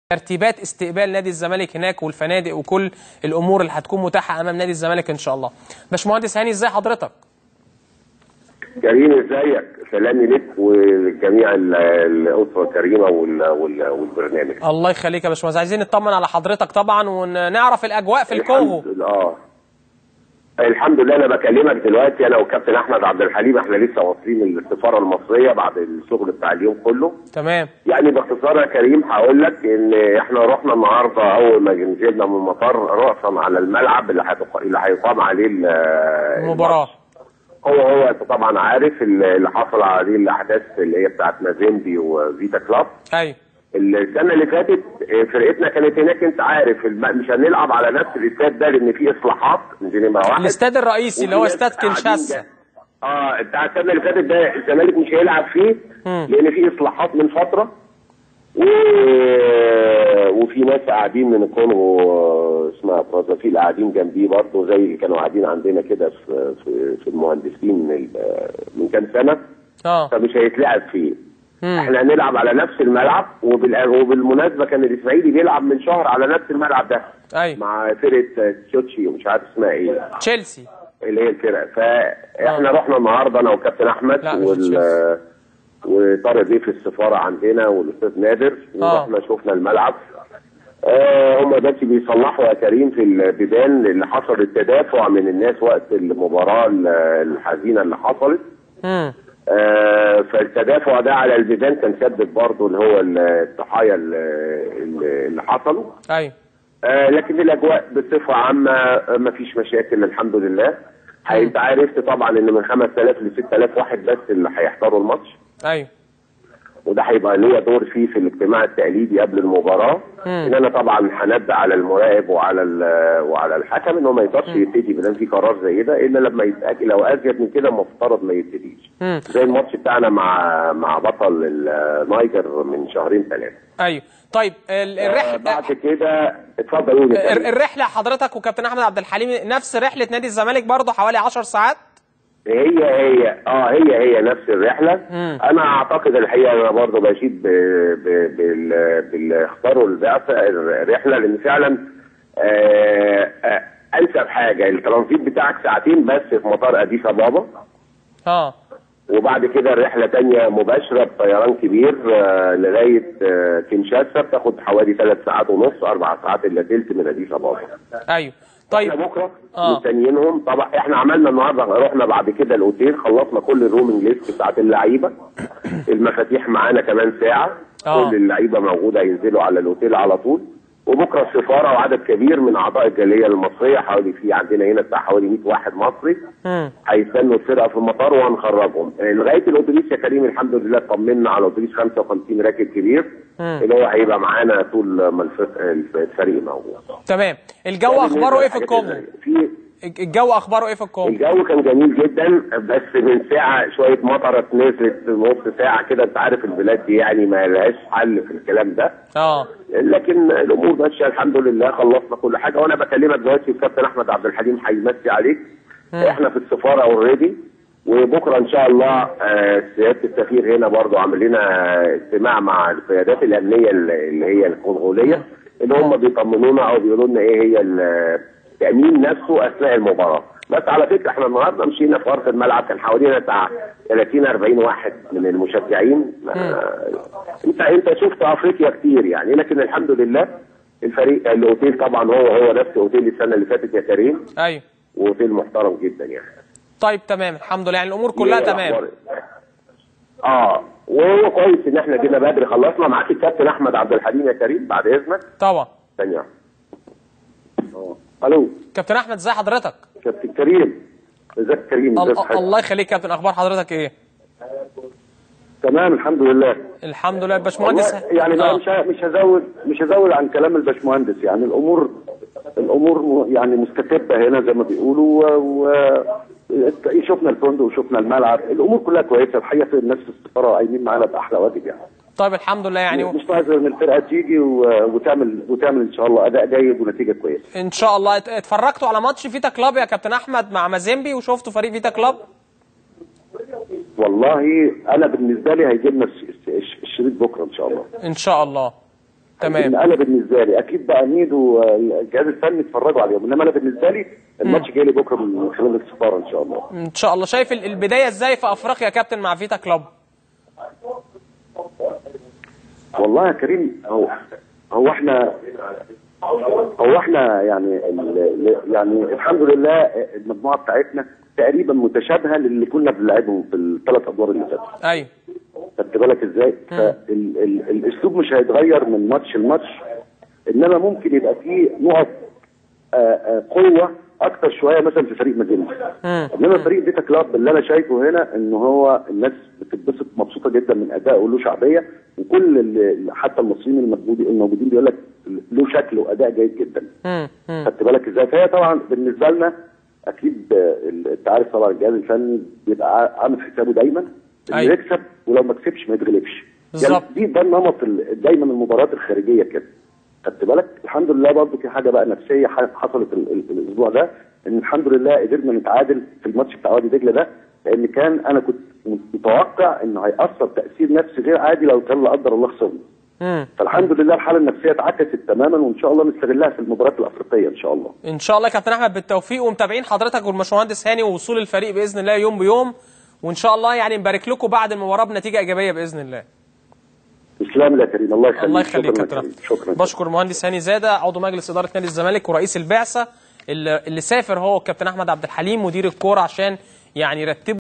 ترتيبات استقبال نادي الزمالك هناك والفنادق وكل الامور اللي هتكون متاحه امام نادي الزمالك ان شاء الله. باشمهندس هاني، ازاي حضرتك؟ كريم ازيك؟ سلامي لك وجميع الاسره الكريمه والبرنامج. الله يخليك يا باشمهندس، عايزين نطمن على حضرتك طبعا ونعرف الاجواء في الكونغو. الحمد لله. انا بكلمك دلوقتي انا وكابتن احمد عبد الحليم، احنا لسه واصلين من السفاره المصريه بعد الشغل بتاع اليوم كله. تمام. يعني باختصار يا كريم هقول لك ان احنا رحنا النهارده اول ما نزلنا من المطار راسا على الملعب اللي هيقام عليه المباراه. هو انت طبعا عارف اللي حصل عليه الاحداث اللي هي بتاعت مازيمبي وفيتا كلاب. ايوه. السنه اللي فاتت فرقتنا كانت هناك، انت عارف مش هنلعب على نفس الاستاد ده لان في اصلاحات نمره واحد. الاستاد الرئيسي اللي هو استاد كينشاسا. بتاع السنه اللي فاتت ده الزمالك مش هيلعب فيه لان في اصلاحات من فتره وفي ناس قاعدين من الكونغو اسمها برازافيل قاعدين جنبيه برضه زي اللي كانوا قاعدين عندنا كده في المهندسين من كام سنه. فمش هيتلعب فيه. احنا هنلعب على نفس الملعب وبالمناسبه كان الاسماعيلي بيلعب من شهر على نفس الملعب ده. ايوه. مع فرقه تشوتشي ومش عارف اسمها ايه. تشيلسي. اللي هي الفرقه. فاحنا رحنا النهارده انا وكابتن احمد وطارق بيه في السفاره عندنا والاستاذ نادر ورحنا شفنا الملعب. هم بس بيصلحوا يا كريم في البيبان اللي حصل التدافع من الناس وقت المباراه الحزينه اللي حصلت. فالتدافع ده على البيبان كان سبب برضه اللي هو الضحايا اللي حصلوا. ايوه. لكن الاجواء بصفه عامه ما فيش مشاكل الحمد لله. انت عرفت طبعا ان من 5000 ل 6000 واحد بس اللي هيحضروا الماتش. ايوه. وده هيبقى ليا دور فيه في الاجتماع التقليدي قبل المباراه. ان انا طبعا هنبه على المراقب وعلى الحكم انه ما يقدرش يبتدي بدل في قرار زي ده الا لما يتاكد. لو ازيد من كده مفترض ما يبتديش. زي الماتش بتاعنا مع بطل النايجر من شهرين ثلاثه. ايوه. طيب الرحله بعد كده اتفضل. الرحله حضرتك وكابتن احمد عبد الحليم نفس رحله نادي الزمالك برضه حوالي 10 ساعات؟ هي نفس الرحله. انا اعتقد الحقيقه انا برضه بشيد باللي اختاروا البعثه الرحله لان فعلا انسب حاجه الترانزيت بتاعك ساعتين بس في مطار اديس ابابا. وبعد كده الرحله تانية مباشره بطيران كبير لغايه كينشاسا بتاخد حوالي 3 ساعات ونص 4 ساعات الا ثلث من اديس ابابا. ايوه. طيب احنا بكره مستنيينهم طبعا. احنا عملنا النهارده رحنا بعد كده الاوتيل خلصنا كل الرومنج ليست بتاعت اللعيبه. المفاتيح معانا كمان ساعه. كل اللعيبه موجوده ينزلوا على الاوتيل على طول. وبكره السفاره وعدد كبير من اعضاء الجاليه المصريه في عندنا هنا بتاع حوالي 100 واحد مصري هيستنوا الفرقه في المطار وهنخرجهم لغايه الاتوبيس يا كريم. الحمد لله طمنا على اتوبيس 55 راكب كبير اللي هو هيبقى معانا طول ما الفريق موجود. تمام. الجو اخباره ايه في الكونغو؟ الجو اخباره ايه في الكونغو؟ الجو كان جميل جدا بس من ساعه شويه مطره نزلت نص ساعه كده. انت عارف البلاد دي يعني ما لهاش حل في الكلام ده. لكن الامور ماشيه الحمد لله. خلصنا كل حاجه وانا بكلمك دلوقتي الكابتن احمد عبد الحليم هيمسي عليك. احنا في السفاره اوريدي وبكره ان شاء الله سياده السفير هنا برضه عامل لنا اجتماع مع القيادات الامنيه اللي هي الكونغوليه اللي هم بيطمنونا او بيقولوا لنا ايه هي التامين نفسه اثناء المباراه. بس على فكره احنا النهارده مشينا في ارض الملعب كان حوالينا بتاع 30-40 واحد من المشجعين. انت شفت افريقيا كتير يعني لكن الحمد لله الفريق الاوتيل طبعا هو نفس اوتيل السنه اللي فاتت يا كريم. ايوه. واوتيل محترم جدا يعني. طيب تمام الحمد لله يعني الامور كلها تمام. وهو كويس ان احنا جينا بدري. خلصنا معاك الكابتن احمد عبد الحليم يا كريم بعد اذنك. طبعا. ثانيه. الو كابتن احمد ازي حضرتك؟ كابتن كريم ازيك كريم؟ الله يخليك كابتن. اخبار حضرتك ايه؟ تمام الحمد لله. الحمد لله. الباشمهندس يعني مش هزود عن كلام الباشمهندس. يعني الامور يعني مستتبه هنا زي ما بيقولوا شفنا الفندق وشفنا الملعب. الامور كلها كويسه الحقيقه. في الناس في السفاره قايمين معانا باحلى واجب يعني. طيب الحمد لله يعني مش ناقص ان الفرقه تيجي وتعمل ان شاء الله اداء جيد ونتيجه كويسه ان شاء الله. اتفرجتوا على ماتش فيتا كلاب يا كابتن احمد مع مازيمبي وشفتوا فريق فيتا كلاب؟ والله انا بالنسبه لي هيجي لنا الشريط بكره ان شاء الله. ان شاء الله. تمام. انا بالنسبه لي اكيد بقى ميدو والجهاز الفني اتفرجوا عليهم، انما انا بالنسبه لي الماتش جاي لي بكره من خلال السفاره ان شاء الله. ان شاء الله. شايف البدايه ازاي في افريقيا يا كابتن مع فيتا كلوب؟ والله يا كريم هو احنا يعني الحمد لله المجموعه بتاعتنا تقريبا متشابهه للي كنا بنلعبهم في الثلاث ادوار اللي فاتوا. ايوه. خدت بالك ازاي؟ فالاسلوب مش هيتغير من ماتش لماتش، انما ممكن يبقى فيه نقط قوه اكتر شويه مثلا في فريق مدينه. انما فريق فيتا كلوب اللي انا شايفه هنا ان هو الناس بتتبسط مبسوطه جدا من ادائه وله شعبيه، وكل حتى المصريين الموجودين بيقول لك له شكل واداء جيد جدا. خدت بالك ازاي؟ فهي طبعا بالنسبه لنا اكيد انت عارف طبعا الجهاز الفني بيبقى عامل حسابه دايما انه يكسب، ولو ما كسبش ما يتغلبش. بالظبط. يعني ده النمط دايما المباريات الخارجيه كده. خدت بالك؟ الحمد لله برضه في حاجه بقى نفسيه حصلت الاسبوع ده، ان الحمد لله قدرنا نتعادل في الماتش بتاع وادي دجله ده، لان انا كنت متوقع انه هيأثر تأثير نفسي غير عادي لو كان لا قدر الله خسرنا. فالحمد لله الحاله النفسيه اتعكست تماما، وان شاء الله نستغلها في المباريات الافريقيه ان شاء الله. ان شاء الله يا كابتن احمد بالتوفيق، ومتابعين حضرتك والباشمهندس هاني ووصول الفريق باذن الله يوم بيوم، وان شاء الله يعني نبارك لكم بعد المباراه بنتيجه ايجابيه باذن الله. تسلم يا كريم، الله يخليك. الله يخليك يا كابتن. شكرا. بشكر المهندس هاني زاده عضو مجلس اداره نادي الزمالك ورئيس البعثه اللي سافر هو الكابتن احمد عبد الحليم مدير الكوره عشان يعني يرتبوا